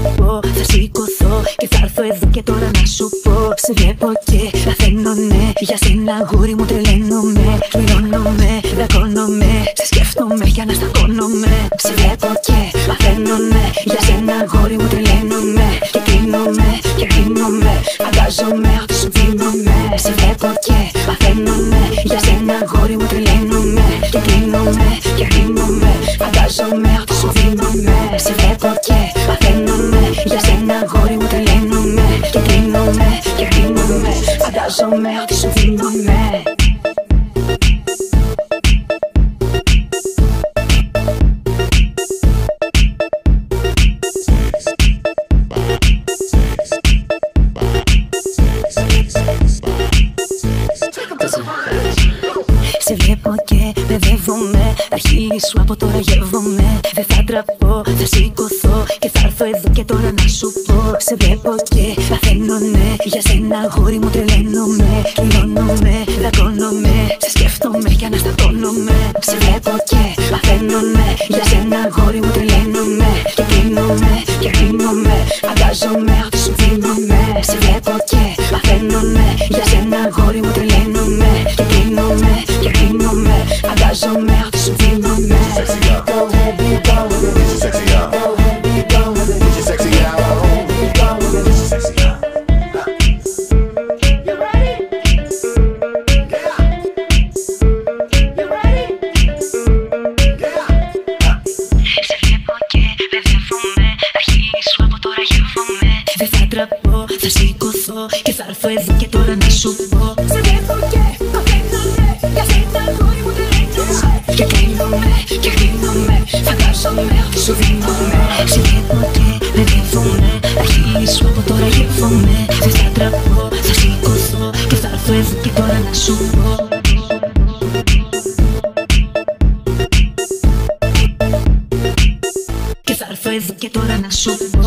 τραπώ, θα σηκωθώ και θα έρθω εδώ και τώρα να σου πω. Σε βλέπω και παθαίνω, ναι, για σένα αγόρι μου τρελαίνομαι. Κλειδώνομαι, δαγκώνομαι, σε σκέφτομαι και αναστατώνομαι. Σε βλέπω και παθαίνω, ναι, για σένα αγόρι μου τρελαίνομαι. Και κλείνομαι και γδύνομαι, φαντάζομαι ότι σου δίνομαι. Σε βλέπω και παθαίνω, ναι, για σένα αγόρι μου τρελαίνομαι. Και κλείνομαι και γδύνομαι, φαντάζομαι ότι σου δίνομαι. Σε βλέπω και παθαίνω, ναι, για σένα αγόρι μου τρελαίνομαι. Και κλείνομαι και γδύνομαι, φαντάζομαι ότι σου δίνομαι. Σε βλέπω και παιδεύομαι, τα χείλη σου από τώρα γεύομαι. Δεν θα ντραπώ, θα σηκωθώ και θα έρθω εδώ και τώρα να σου πω. Σε βλέπω και παθαίνω, ναι, για σένα αγόρι μου τρελαίνομαι. Κλειδώνομαι, δαγκώνομαι, σε σκέφτομαι και αναστατώνομαι. Σε βλέπω και παθαίνω, ναι, για σένα αγόρι μου τρελαίνομαι. Και κλείνομαι και γδύνομαι, φαντάζομαι ότι σου δίνομαι. Σε βλέπω και παθαίνω, ναι, για σένα αγόρι μου τρελαίνομαι. Και κλείνομαι και γδύνομαι, φαντάζομαι ότι σου δίνομαι. Go ahead, be gone with it, get your sexy out. Go ahead, be gone with it, get your sexy out. Go ahead, be gone with it, get your sexy out. You ready? Get out. You ready? Get out. Σε βλέπω και παιδεύομαι, τα χείλη σου από τώρα γεύομαι. Δεν θα ντραπώ, θα σηκωθώ και θα έρθω εδώ και τώρα να σου πω. Σε βλέπω και παθαίνω, ναι, για σένα αγόρι μου τρελαίνομαι. Και κλείνομαι και γδύνομαι, φαντάζομαι ότι σου δίνομαι. Σε βλέπω και παιδεύομαι, τα χείλη σου από τώρα γεύομαι. Δεν θα ντραπώ, θα σηκωθώ και θα έρθω εδώ και τώρα να σου πω. Και θα έρθω εδώ και τώρα να σου πω.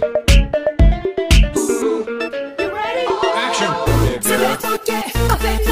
Action.